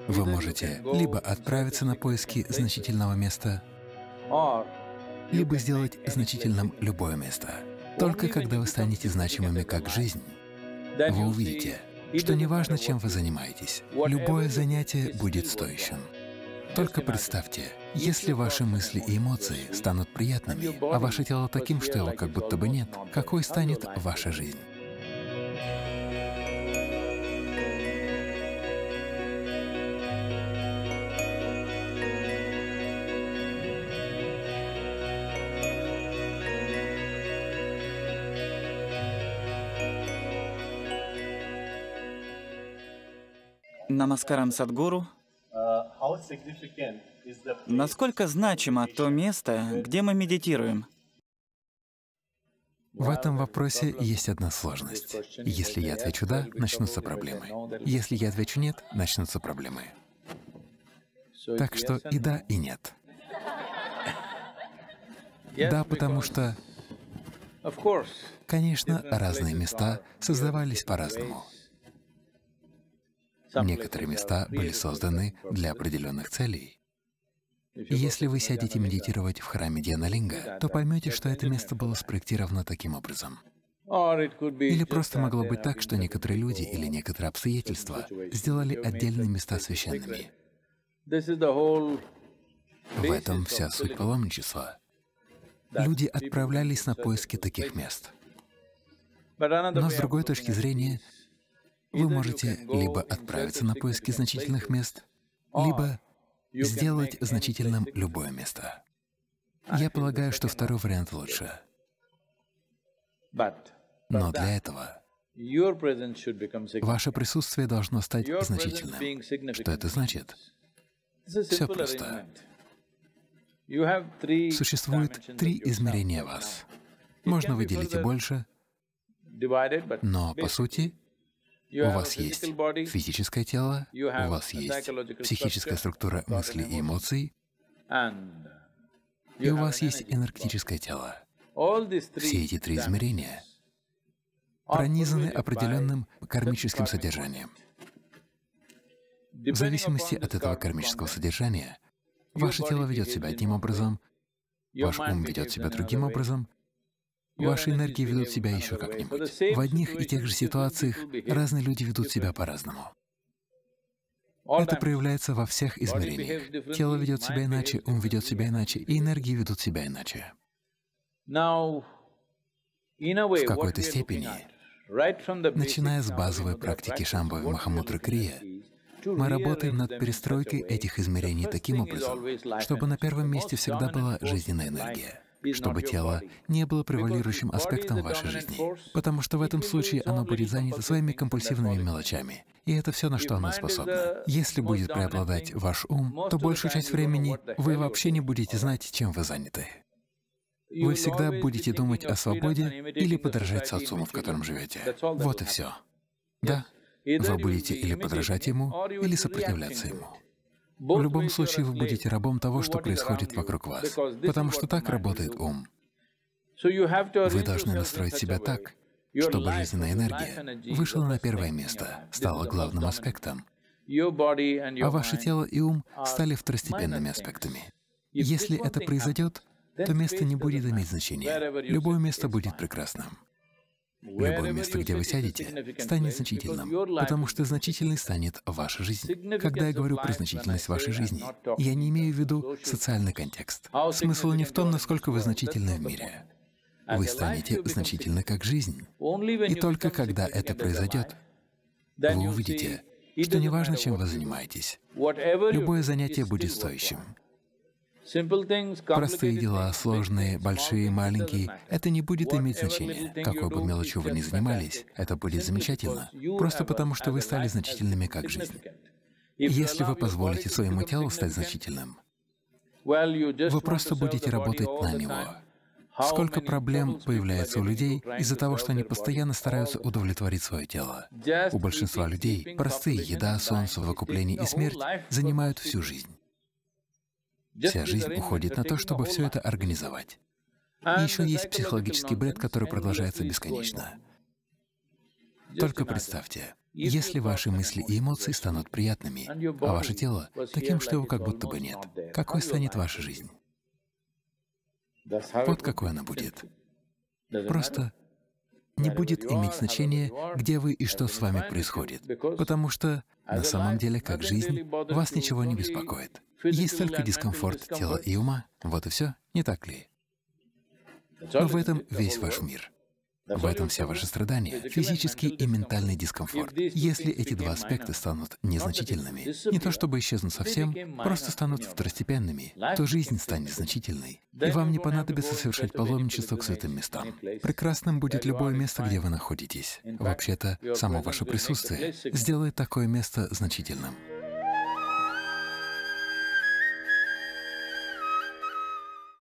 Вы можете либо отправиться на поиски значительного места, либо сделать значительным любое место. Только когда вы станете значимыми как жизнь, вы увидите, что неважно, чем вы занимаетесь, любое занятие будет стоящим. Только представьте, если ваши мысли и эмоции станут приятными, а ваше тело таким, что его как будто бы нет, какой станет ваша жизнь? Намаскарам, Садгуру. Насколько значимо то место, где мы медитируем? В этом вопросе есть одна сложность. Если я отвечу «да», начнутся проблемы. Если я отвечу «нет», начнутся проблемы. Так что и да, и нет. Да, потому что, конечно, разные места создавались по-разному. Некоторые места были созданы для определенных целей. И если вы сядете медитировать в храме Дьяналинга, то поймете, что это место было спроектировано таким образом. Или просто могло быть так, что некоторые люди или некоторые обстоятельства сделали отдельные места священными. В этом вся суть паломничества. Люди отправлялись на поиски таких мест. Но с другой точки зрения, вы можете либо отправиться на поиски значительных мест, либо сделать значительным любое место. Я полагаю, что второй вариант лучше. Но для этого ваше присутствие должно стать значительным. Что это значит? Все просто. Существует 3 измерения вас. Можно выделить и больше, но по сути у вас есть физическое тело, у вас есть психическая структура мыслей и эмоций, и у вас есть энергетическое тело. Все эти 3 измерения пронизаны определенным кармическим содержанием. В зависимости от этого кармического содержания ваше тело ведет себя одним образом, ваш ум ведет себя другим образом, ваши энергии ведут себя еще как-нибудь. В одних и тех же ситуациях разные люди ведут себя по-разному. Это проявляется во всех измерениях. Тело ведет себя иначе, ум ведет себя иначе, и энергии ведут себя иначе. В какой-то степени, начиная с базовой практики Шамбхави Махамудры Крия, мы работаем над перестройкой этих измерений таким образом, чтобы на первом месте всегда была жизненная энергия, чтобы тело не было превалирующим аспектом вашей жизни, потому что в этом случае оно будет занято своими компульсивными мелочами, и это все, на что оно способно. Если будет преобладать ваш ум, то большую часть времени вы вообще не будете знать, чем вы заняты. Вы всегда будете думать о свободе или подражать социуму, в котором живете. Вот и все. Да, вы будете или подражать ему, или сопротивляться ему. В любом случае вы будете рабом того, что происходит вокруг вас, потому что так работает ум. Вы должны настроить себя так, чтобы жизненная энергия вышла на первое место, стала главным аспектом, а ваше тело и ум стали второстепенными аспектами. Если это произойдет, то место не будет иметь значения. Любое место будет прекрасным. Любое место, где вы сядете, станет значительным, потому что значительной станет ваша жизнь. Когда я говорю про значительность вашей жизни, я не имею в виду социальный контекст. Смысл не в том, насколько вы значительны в мире. Вы станете значительны как жизнь. И только когда это произойдет, вы увидите, что неважно, чем вы занимаетесь, любое занятие будет стоящим. Простые дела, сложные, большие, маленькие — это не будет иметь значения. Какой бы мелочью вы ни занимались, это будет замечательно, просто потому что вы стали значительными как жизнь. Если вы позволите своему телу стать значительным, вы просто будете работать на него. Сколько проблем появляется у людей из-за того, что они постоянно стараются удовлетворить свое тело. У большинства людей простые еда, сон, совокупление и смерть занимают всю жизнь. Вся жизнь уходит на то, чтобы все это организовать. И еще есть психологический бред, который продолжается бесконечно. Только представьте, если ваши мысли и эмоции станут приятными, а ваше тело — таким, что его как будто бы нет, какой станет ваша жизнь? Вот какой она будет. Просто не будет иметь значения, где вы и что с вами происходит, потому что на самом деле, как жизнь, вас ничего не беспокоит. Есть только дискомфорт тела и ума, вот и все, не так ли? Но в этом весь ваш мир. В этом все ваши страдания, физический и ментальный дискомфорт. Если эти два аспекта станут незначительными, не то чтобы исчезнут совсем, просто станут второстепенными, то жизнь станет значительной, и вам не понадобится совершать паломничество к святым местам. Прекрасным будет любое место, где вы находитесь. Вообще-то, само ваше присутствие сделает такое место значительным.